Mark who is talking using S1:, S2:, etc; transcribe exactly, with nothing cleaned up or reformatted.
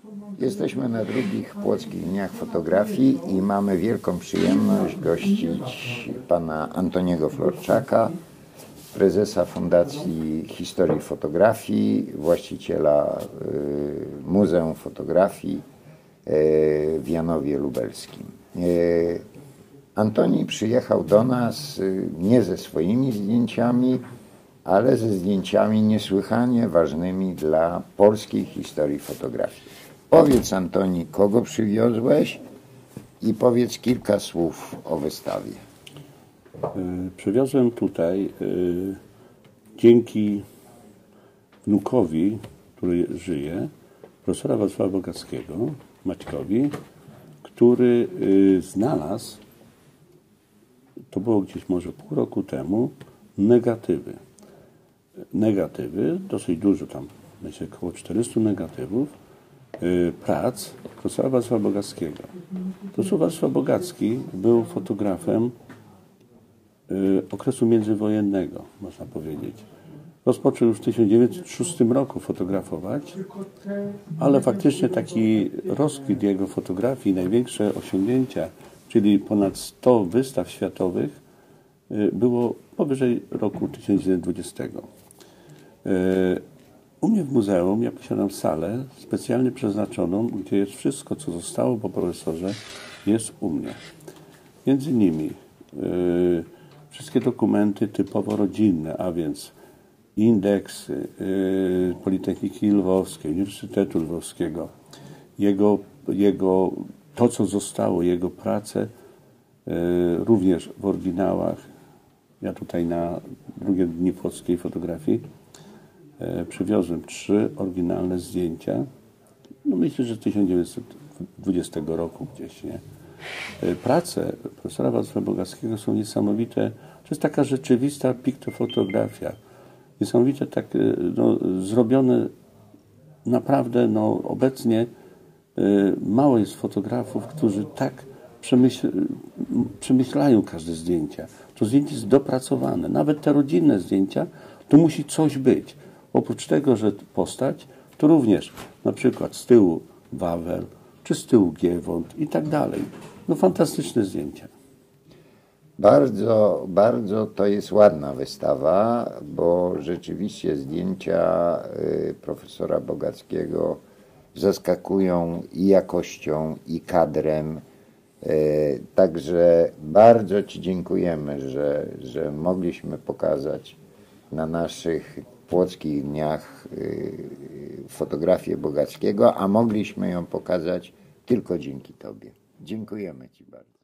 S1: Jesteśmy na drugich Płockich Dniach Fotografii i mamy wielką przyjemność gościć pana Antoniego Florczaka, prezesa Fundacji Historii Fotografii, właściciela y, Muzeum Fotografii y, w Janowie Lubelskim. Y, Antoni przyjechał do nas y, nie ze swoimi zdjęciami, ale ze zdjęciami niesłychanie ważnymi dla polskiej historii fotografii. Powiedz, Antoni, kogo przywiozłeś i powiedz kilka słów o wystawie.
S2: Przywiozłem tutaj y, dzięki wnukowi, który żyje, profesora Wacława Bogackiego, Maćkowi, który y, znalazł, to było gdzieś może pół roku temu, negatywy. Negatywy, dosyć dużo tam, myślę, około czterystu negatywów, y, prac profesora Wacława Bogackiego. Profesor Wacław Bogacki był fotografem okresu międzywojennego, można powiedzieć. Rozpoczął już w tysiąc dziewięćset szóstym roku fotografować, ale faktycznie taki rozkwit jego fotografii, największe osiągnięcia, czyli ponad sto wystaw światowych, było powyżej roku tysiąc dziewięćset dwudziestego. U mnie w muzeum ja posiadam salę specjalnie przeznaczoną, gdzie jest wszystko, co zostało po profesorze, jest u mnie. Między innymi yy, wszystkie dokumenty typowo rodzinne, a więc indeksy yy, Politechniki Lwowskiej, Uniwersytetu Lwowskiego, jego, jego, to co zostało, jego prace yy, również w oryginałach. Ja tutaj na drugie dni płockiej fotografii yy, przywiozłem trzy oryginalne zdjęcia. No myślę, że z tysiąc dziewięćset dwudziestego roku gdzieś, nie? Prace profesora Wacława Bogackiego są niesamowite. To jest taka rzeczywista piktofotografia. Niesamowite tak, no, zrobione naprawdę, no, obecnie y, mało jest fotografów, którzy tak przemyśl, przemyślają każde zdjęcie. To zdjęcie jest dopracowane. Nawet te rodzinne zdjęcia, to musi coś być. Oprócz tego, że postać, to również na przykład z tyłu Wawel, czy z tyłu Giewont i tak dalej. No fantastyczne zdjęcia.
S1: Bardzo, bardzo to jest ładna wystawa, bo rzeczywiście zdjęcia y, profesora Bogackiego zaskakują i jakością, i kadrem. Y, także bardzo Ci dziękujemy, że, że mogliśmy pokazać na naszych Płockich Dniach y, fotografię Bogackiego, a mogliśmy ją pokazać tylko dzięki Tobie. Dziękujemy Ci bardzo.